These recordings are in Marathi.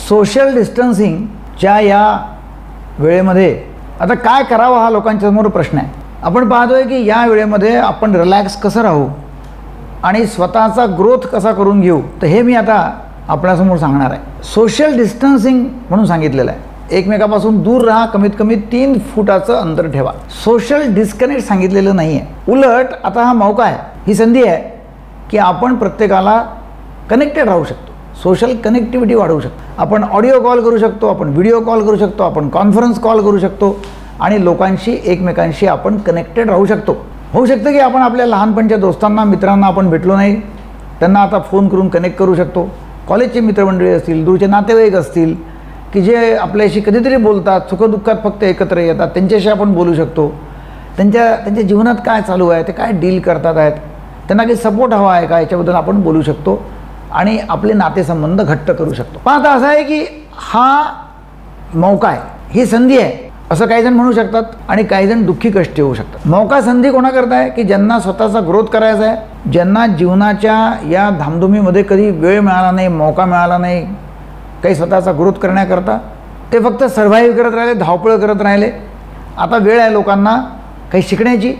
सोशल डिस्टन्सिंगच्या या वेळेमध्ये आता काय करावं हा लोकांच्या समोर प्रश्न आहे. आपण पाहतोय की या वेळेमध्ये आपण रिलॅक्स कसं राहू आणि स्वतःचा ग्रोथ कसा करून घेऊ, तर हे मी आता आपल्यासमोर सांगणार आहे. सोशल डिस्टन्सिंग म्हणून सांगितलेलं आहे. एकमेकापासून दूर राहा, कमीत कमी 3 फुटाचं अंतर ठेवा. सोशल डिस्कनेक्ट सांगितलेलं नाही आहे. उलट आता हा मौका आहे, ही संधी आहे की आपण प्रत्येकाला कनेक्टेड राहू शकतो. सोशल कनेक्टिव्हिटी वाढवू शकतो. आपण ऑडिओ कॉल करू शकतो, आपण व्हिडिओ कॉल करू शकतो, आपण कॉन्फरन्स कॉल करू शकतो आणि लोकांशी एकमेकांशी आपण कनेक्टेड राहू शकतो. होऊ शकतं की आपण आपल्या लहानपणच्या दोस्तांना मित्रांना आपण भेटलो नाही, त्यांना आता फोन करून कनेक्ट करू शकतो. कॉलेजचे मित्रमंडळी असतील, दूरचे नातेवाईक असतील की जे आपल्याशी कधीतरी बोलतात, सुखदुःखात फक्त एकत्र येतात, त्यांच्याशी आपण बोलू शकतो. त्यांच्या जीवनात काय चालू आहे, ते काय डील करतात आहेत, त्यांना काही सपोर्ट हवा आहे का, याच्याबद्दल आपण बोलू शकतो आणि आपले नातेसंबंध घट्ट करू शकतो. पण आता असं आहे की हा मौका आहे, ही संधी आहे असं काही जण म्हणू शकतात आणि काही जण दुःखी कष्टी होऊ शकतात. मौका संधी कोणाकरता आहे की ज्यांना स्वतःचा ग्रोथ करायचा आहे, ज्यांना जीवनाच्या या धामधुमीमध्ये कधी वेळ मिळाला नाही, मौका मिळाला नाही काही स्वतःचा ग्रोथ करण्याकरता, ते फक्त सर्व्हाइव्ह करत राहिले, धावपळ करत राहिले. आता वेळ आहे लोकांना काही शिकण्याची,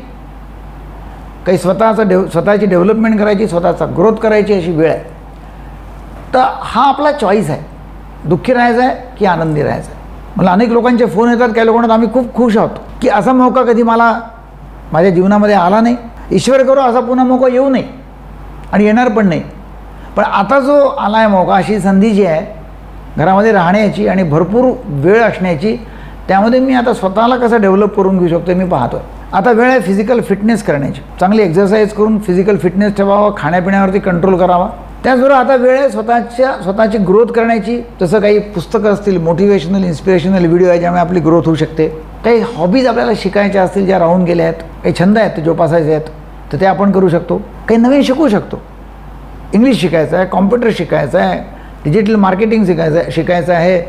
काही स्वतःची डेव्हलपमेंट करायची, स्वतःचा ग्रोथ करायची अशी वेळ आहे. तर हा आपला चॉईस आहे, दुःखी राहायचं आहे की आनंदी राहायचं आहे. मला अनेक लोकांचे फोन येतात, काही लोकांना आम्ही खूप खुश आहोत की असा मौका कधी मला माझ्या जीवनामध्ये आला नाही, ईश्वर करो असा पुन्हा मौका येऊ नये आणि येणार पण नाही. पण आता जो आला आहे मौका, अशी संधी जी आहे घरामध्ये राहण्याची आणि भरपूर वेळ असण्याची, त्यामध्ये मी आता स्वतःला कसं डेव्हलप करून घेऊ शकतो मी पाहतो आहे. आता वेळ आहे फिजिकल फिटनेस करण्याची, चांगली एक्सरसाइज करून फिजिकल फिटनेस ठेवावा, खाण्यापिण्यावरती कंट्रोल करावा. त्याचबरोबर आता वेळ आहे स्वतःची ग्रोथ करण्याची. जसं काही पुस्तकं असतील, मोटिवेशनल इन्स्पिरेशनल व्हिडिओ आहे ज्यामुळे आपली ग्रोथ होऊ शकते. काही हॉबीज आपल्याला शिकायच्या असतील ज्या राहून गेल्या आहेत, काही छंद आहेत ते जोपासायचे आहेत, तर ते आपण करू शकतो. काही नवीन शिकू शकतो. इंग्लिश शिकायचं आहे, कॉम्प्युटर शिकायचं आहे, डिजिटल मार्केटिंग शिकायचं आहे,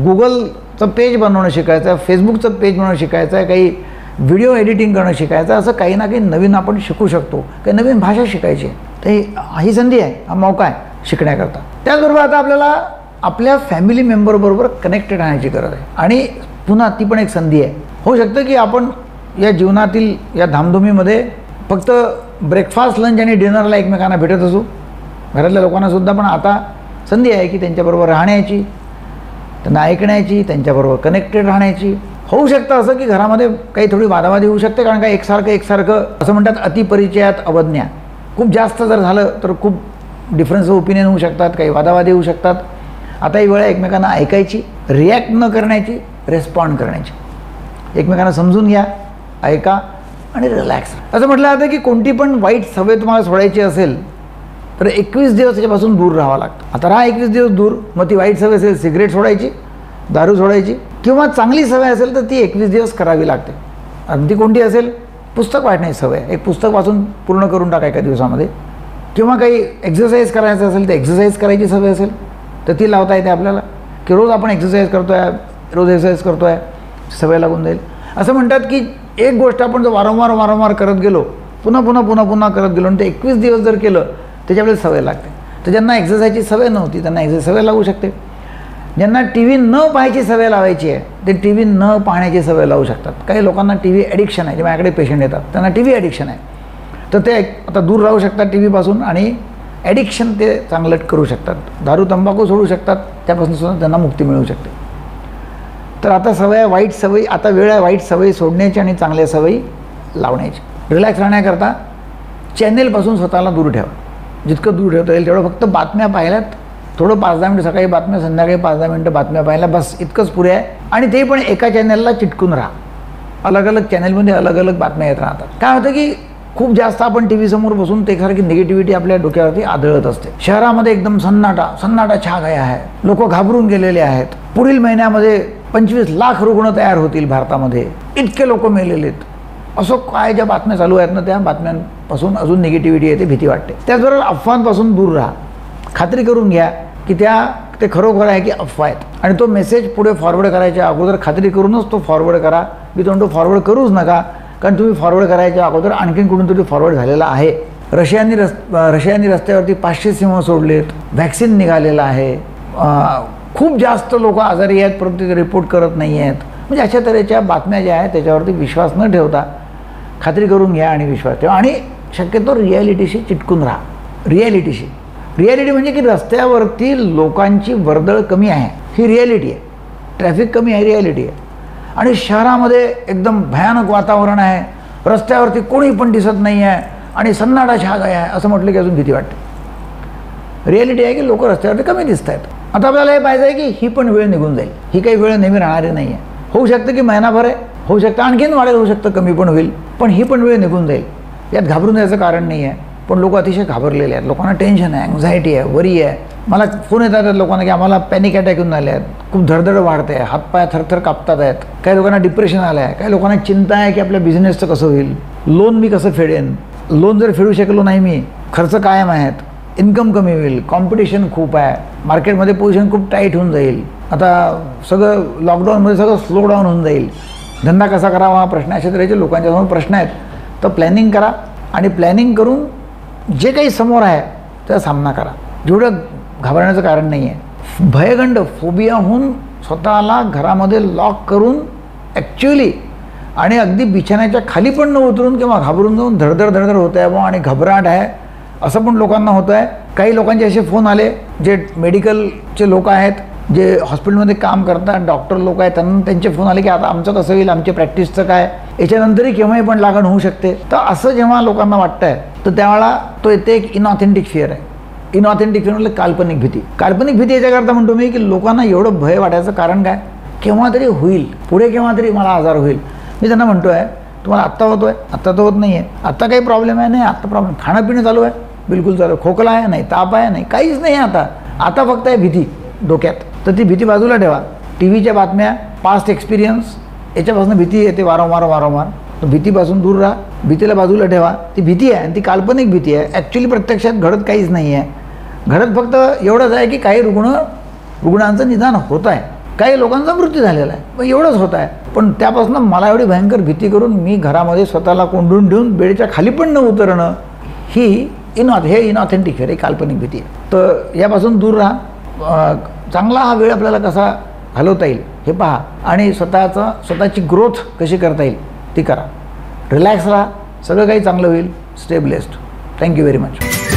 गुगलचं पेज बनवणं शिकायचं आहे, फेसबुकचं पेज बनवणं शिकायचं आहे, काही व्हिडिओ एडिटिंग करणं शिकायचं आहे. असं काही ना काही नवीन आपण शिकू शकतो. काही नवीन भाषा शिकायची आहे. तर ही संधी आहे, हा मौका आहे शिकण्याकरता. त्याचबरोबर आता आपल्याला आपल्या फॅमिली मेंबरबरोबर कनेक्टेड राहण्याची गरज आहे आणि पुन्हा ती पण एक संधी आहे. होऊ शकतं की आपण या जीवनातील या धामधुमीमध्ये फक्त ब्रेकफास्ट, लंच आणि डिनरला एकमेकांना भेटत असू, घरातल्या लोकांनासुद्धा, पण आता संधी आहे की त्यांच्याबरोबर राहण्याची, त्यांना ऐकण्याची, त्यांच्याबरोबर कनेक्टेड राहण्याची. होऊ शकतं असं की घरामध्ये काही थोडी वादावादी होऊ शकते, कारण का एकसारखं असं म्हणतात अतिपरिचयात अवज्ञा. खूप जास्त जर झालं तर खूप डिफरन्स ऑफ ओपिनियन होऊ शकतात, काही वादावादी होऊ शकतात. आता ही वेळ आहे एकमेकांना ऐकायची, रिॲक्ट न करण्याची, रेस्पॉन्ड करण्याची. एकमेकांना समजून घ्या, ऐका आणि रिलॅक्स. असं म्हटलं जातं की कोणती पण वाईट सवय तुम्हाला सोडायची असेल तर 21 दिवस त्याच्यापासून दूर राहावं लागतं. आता राहा 21 दिवस दूर. मग ती वाईट सवय असेल, सिगरेट सोडायची, दारू सोडायची, किंवा चांगली सवय असेल तर ती 21 दिवस करावी लागते. आणि ती कोणती असेल? पुस्तक वाचण्याची सवय. एक पुस्तक वाचून पूर्ण करून टाका एका दिवसामध्ये. किंवा काही एक्सरसाइज करायचं असेल तर एक्सरसाइज करायची सवय असेल तर ती लावता येते आपल्याला, की रोज आपण एक्सरसाइज करतो आहे, रोज एक्सरसाइज करतो आहे, सवय लागून जाईल. असं म्हणतात की एक गोष्ट आपण जर वारंवार करत गेलो, पुन्हा करत गेलो आणि ते 21 दिवस जर केलं त्याच्यावेळेस सवय लागते. तर ज्यांना एक्सरसाइजची सवय नव्हती त्यांना एक्सरसाइज सवय लागू शकते. ज्यांना टी व्ही न पाहायची सवय लावायची आहे ते टी व्ही न पाहण्याची सवय लावू शकतात. काही लोकांना टी व्ही ॲडिक्शन आहे, जे माझ्याकडे पेशंट येतात त्यांना टी व्ही ॲडिक्शन आहे, तर ते आता दूर राहू शकतात टी व्हीपासून आणि ॲडिक्शन ते चांगलं करू शकतात. दारू तंबाखू सोडू शकतात, त्यापासून सुद्धा त्यांना मुक्ती मिळू शकते. तर आता सवय वाईट सवयी, आता वेळ आहे वाईट सवयी सोडण्याची आणि चांगल्या सवयी लावण्याची. रिलॅक्स राहण्याकरता चॅनेलपासून स्वतःला दूर ठेवा. जितकं दूर ठेवता येईल तेवढं. फक्त बातम्या पाहिल्यात, थोडं 5-10 मिनिटं सकाळी बातम्या, संध्याकाळी 5-10 मिनिटं बातम्या पाहायला, बस इतकंच पुरे आहे. आणि ते पण एका चॅनलला चिटकून राहा. अलग अलग चॅनलमध्ये अलग अलग बातम्या येत राहतात. काय होतं की खूप जास्त आपण टी व्ही समोर बसून ते सारखी निगेटिव्हिटी आपल्या डोक्यावरती आदळत असते. शहरामध्ये एकदम सन्नाटा छा गया आहे. लोक घाबरून गेलेले आहेत. पुढील महिन्यामध्ये 25 लाख रुग्ण तयार होतील भारतामध्ये, इतके लोक मेलेले आहेत. असं काय ज्या बातम्या चालू आहेत ना, त्या बातम्यांपासून अजून निगेटिव्हिटी येते, भीती वाटते. त्याचबरोबर अफवांपासून दूर राहा. खात्री करून घ्या की ते खरोखर आहे की अफवा आहेत. आणि तो मेसेज पुढे फॉरवर्ड करायच्या अगोदर खात्री करूनच तो फॉरवर्ड करा. मी तो फॉरवर्ड करूच नका, कारण तुम्ही फॉरवर्ड करायच्या अगोदर आणखीन कुठून तरी फॉरवर्ड झालेला आहे. रशियानी रस्त्यावरती 500 सिंह सोडलेत, व्हॅक्सिन निघालेलं आहे, खूप जास्त लोक आजारी आहेत परंतु ते रिपोर्ट करत नाही आहेत. म्हणजे अशा तऱ्हेच्या बातम्या ज्या आहेत त्याच्यावरती विश्वास न ठेवता खात्री करून घ्या आणि विश्वास ठेवा आणि शक्यतो रिॲलिटीशी चिटकून राहा. रिॲलिटी म्हणजे की रस्त्यावरती लोकांची वर्दळ कमी आहे ही रिॲलिटी आहे. ट्रॅफिक कमी आहे रिॲलिटी आहे. आणि शहरामध्ये एकदम भयानक वातावरण आहे, रस्त्यावरती कोणी पण दिसत नाही आहे आणि सन्नाटा छा गया आहे असं म्हटलं की अजून भीती वाटते. रिॲलिटी आहे की लोक रस्त्यावरती कमी दिसत आहेत. आता आपल्याला हे पाहिजे आहे की ही पण वेळ निघून जाईल. ही काही वेळ नेहमी राहणारी नाही आहे. होऊ शकतं की महिनाभर आहे, होऊ शकतं आणखीन वाढेल, होऊ शकतं कमी पण होईल, पण ही पण वेळ निघून जाईल. यात घाबरून जायचं कारण नाही आहे. पण लोक अतिशय घाबरलेले आहेत. लोकांना टेन्शन आहे, अँझायटी आहे, वरी आहे. मला फोन येतात लोकांना की आम्हाला पॅनिक अटॅक येऊन आले आहेत, खूप धडधड वाढते आहे, हातपाय थरथर कापतात आहेत. काही लोकांना डिप्रेशन आलं आहे, काही लोकांना चिंता आहे की आपल्या बिझनेसचं कसं होईल, लोन मी कसं फेडेन, लोन जर फेडू शकलो नाही मी, खर्च कायम आहेत, इन्कम कमी होईल, कॉम्पिटिशन खूप आहे, मार्केटमध्ये पोझिशन खूप टाईट होऊन जाईल, आता सगळं लॉकडाऊनमध्ये सगळं स्लो डाऊन होऊन जाईल, धंदा कसा करावा हा प्रश्न. अशा तऱ्हेचे लोकांच्यासमोर प्रश्न आहेत. तर प्लॅनिंग करा आणि प्लॅनिंग करून जे काही समोर आहे त्याचा सामना करा. जेवढं घाबरण्याचं कारण नाही आहे. भयगंड फोबियाहून स्वतःला घरामध्ये लॉक करून ॲक्च्युअली आणि अगदी बिछाण्याच्या खाली पण न उतरून किंवा घाबरून जाऊन धडधड होत आहे आणि घबराट आहे असं पण लोकांना होतं आहे. काही लोकांचे असे फोन आले जे मेडिकलचे लोक आहेत, जे हॉस्पिटलमध्ये काम करतात, डॉक्टर लोक आहेत, त्यांना त्यांचे फोन आले की आता आमचं कसं होईल, आमच्या प्रॅक्टिसचं काय, याच्यानंतरही केव्हाही पण लागण होऊ शकते. तर असं जेव्हा लोकांना वाटतं आहे तर त्यावेळेला तो येते एक इनऑथेंटिक फिअर आहे. इनऑथेंटिक फिअर म्हणजे काल्पनिक भीती. काल्पनिक भीती याच्याकरता म्हणतो मी की लोकांना एवढं भय वाटायचं कारण काय, केव्हा तरी होईल, पुढे केव्हा तरी मला आजार होईल. मी त्यांना म्हणतो आहे तुम्हाला आत्ता होतो आहे, आत्ता तर होत नाही आहे, आत्ता काही प्रॉब्लेम आहे नाही, आत्ता प्रॉब्लेम खाणं पिणं चालू आहे, बिलकुल चालू आहे, खोकला आहे नाही, ताप आहे नाही, काहीच नाही आहे आता फक्त आहे भीती डोक्यात. तर ती भीती बाजूला ठेवा. टी व्हीच्या बातम्या, पास्ट एक्सपिरियन्स याच्यापासून भीती येते वारंवार. तर भीतीपासून दूर राहा, भीतीला बाजूला ठेवा. ती भीती आहे आणि ती काल्पनिक भीती आहे. ॲक्च्युली प्रत्यक्षात घडत काहीच नाही आहे. घडत फक्त एवढंच आहे की काही रुग्णांचं निदान होत आहे, काही लोकांचा मृत्यू झालेला आहे, मग एवढंच होत आहे. पण त्यापासून मला एवढी भयंकर भीती करून मी घरामध्ये स्वतःला कोंडून ठेवून बेडच्या खाली पण न उतरणं ही इनऑथेंटिक आहे, काल्पनिक भीती आहे. तर यापासून दूर राहा. चांगला हा वेळ आपल्याला कसा घालवता येईल हे पहा आणि स्वतःची ग्रोथ कशी करता येईल ती करा. रिलॅक्स राहा, सगळं काही चांगलं होईल. Stay blessed. Thank you very much.